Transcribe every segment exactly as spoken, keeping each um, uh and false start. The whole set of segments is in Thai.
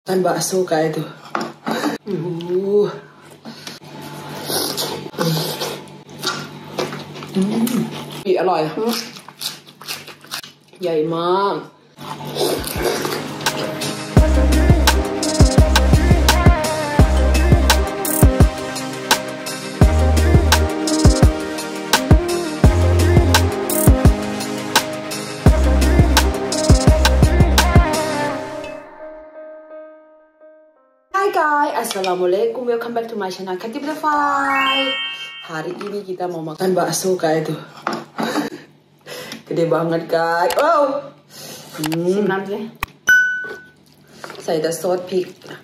Kan bakso kayak itu. Uh.อืมปีอร่อยใหญ่มากHai guys, assalamualaikum, welcome back to my channel Kati Butterfly. Hari ini kita mau makan bakso kayak itu. Gede banget guys. Wow. Hmm. Saya adaซอสพริก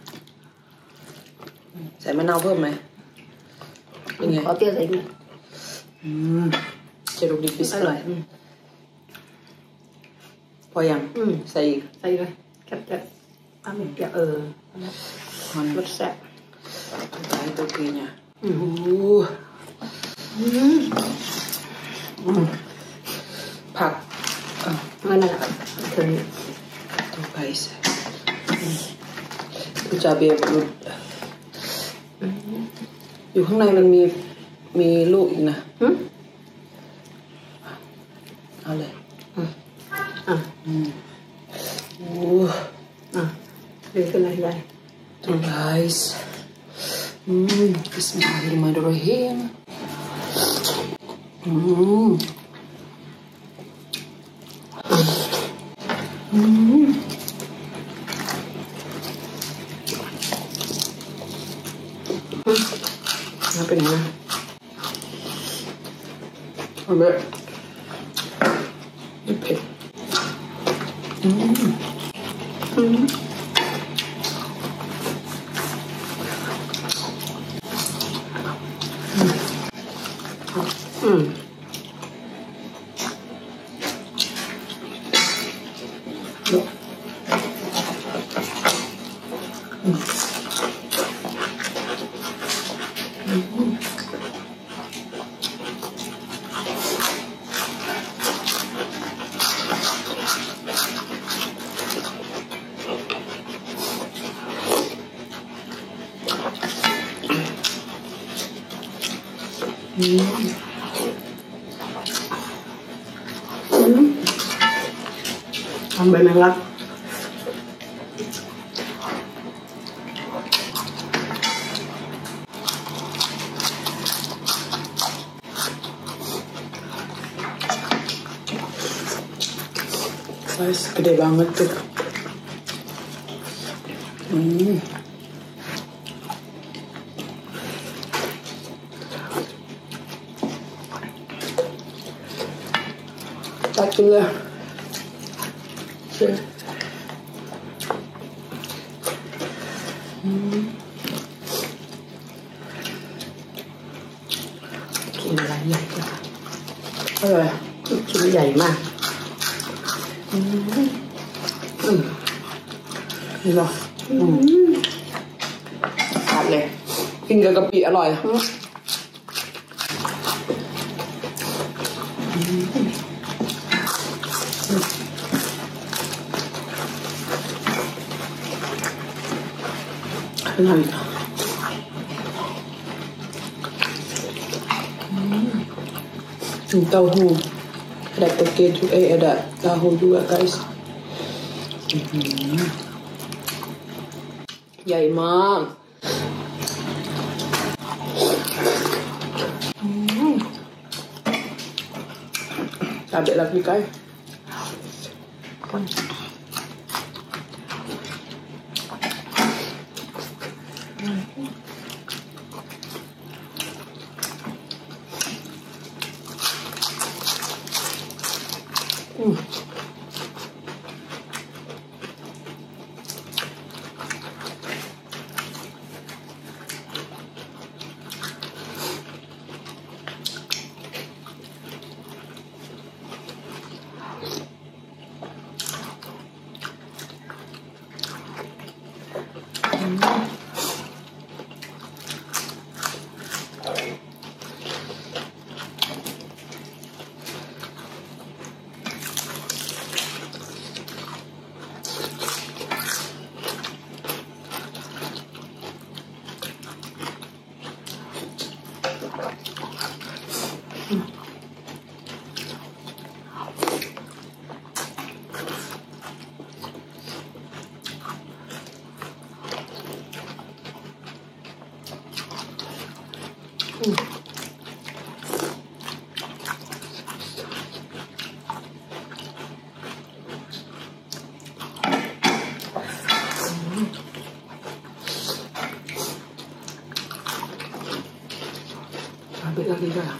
ใส่มะนาวเพิ่มไหมยังไงขอเตี้ยใส่ดิอืมจะดูดิบอร่อยพอยังใส่อีกใส่เลยแคบๆอันนี้เออรสแซ่บใส่ตัวกินเนี่ยอือผักนั่นแหละคือตัวไก่ใส่กุจาเบียบอยู่ข้างในมันมีมีลูกอีกนะเอาเลยอ่ะอืมโอ้อ่ะเดี๋ยวกันอะไรtuh guys hmm bismillahirrahmanirrahim hmm hmm apa ini ambil ini hmm hmmอืมทำไปไหมล่ะguys gede banget tuh hmmตักกินเลยกินอะไรใหญ่จังอร่อยชิ้นใหญ่มากอืมอืมนี่เหรออืมขาดเลยกินกับกะปิอร่อยEnak. Hmm. Tahu. Ada toge juga, eh ada tahu juga guys. Hmm. ใหญ่มากcabai lagi guys. Hmm. เบ็ดอะไรด้วยอ่ะ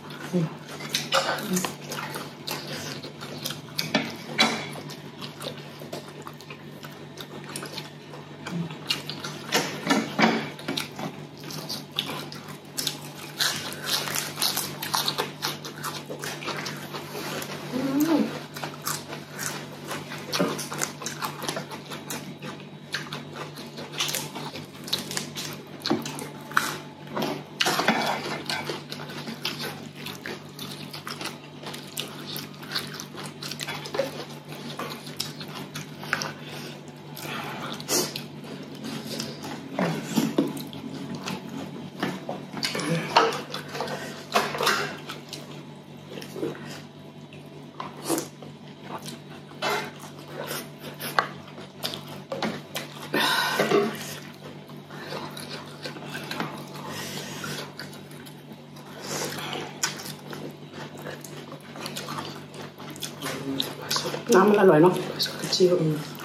น้ำมันอร่อยเนาะกระเจียว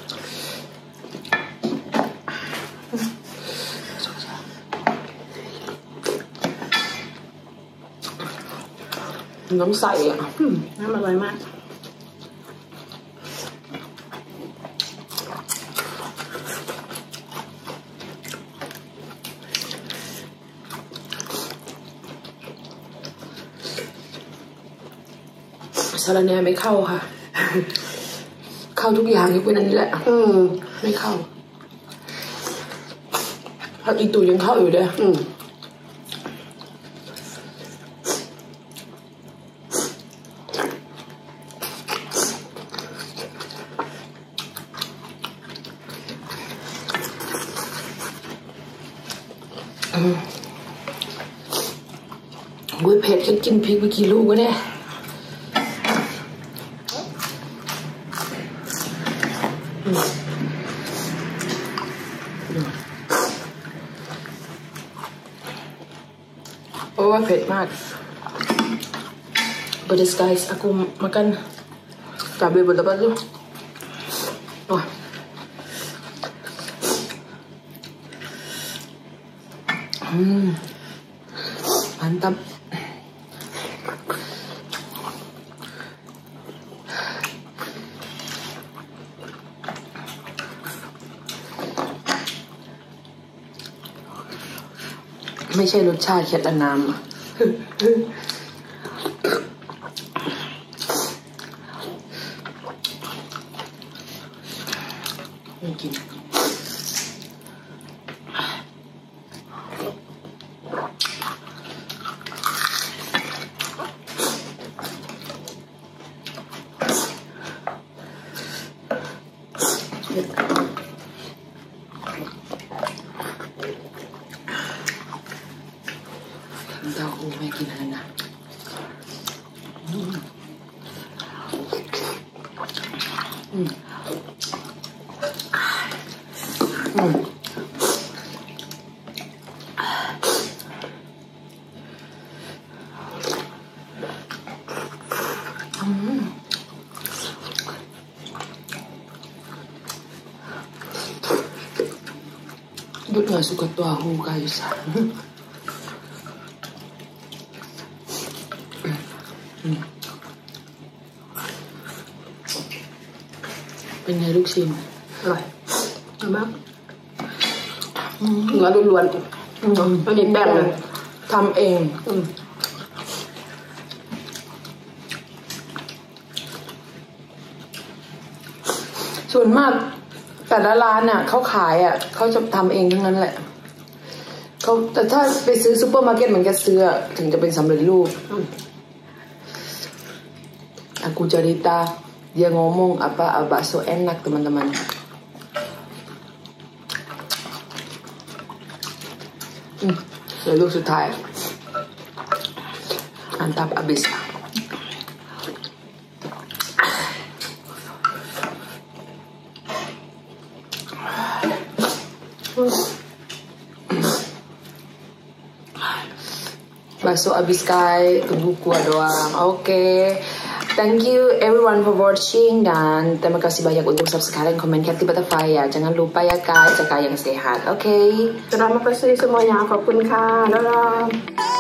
น้ำใสอ่ะน้ำอร่อยมากสาระแหน่ไม่เข้าค่ะเข้าทุกอย่างยกเว้นอันนี้แหละอืมไม่เข้าผักอีตูยังเข้าอยู่เด้ออืมโอ้ยเผ็ดฉันกินพริกไปกี่ลูกวะเนี่ยโอ้ว่าเผ็ดมาก but guys aku makan cabai berapa tuh wah hmm mantapไม่ใช่รสชาติแค่น้ำไม่กินเต้าหู้ไม่กินอะไรนะอืมอืมอืมDut nggak suka tahu guys.เป็นไงลูกชิมอร่อยอร่อยมากเนื้อล้วนๆไม่มีแป้งเลยทำเองส่วนมากแต่ละร้านน่ะเขาขายอ่ะเขาจะทำเองทั้งนั้นแหละเขาแต่ถ้าไปซื้อซูเปอร์มาร์เก็ตเหมือนกันซื้อถึงจะเป็นสำเร็จรูปaku cerita dia ngomong apa bakso enak teman-teman hmm, lalu สุดท้าย mantap abis Bakso abis kai, tunggu kuah doang. Oke. Okay. Thank you everyone for watching dan terima kasih banyak untuk subscribe dan komen Cathy Butterfly ya. Jangan lupa ya guys, jaga yang sehat. Oke. Okay? Terima kasih semuanya. Apapun kan. Dadah.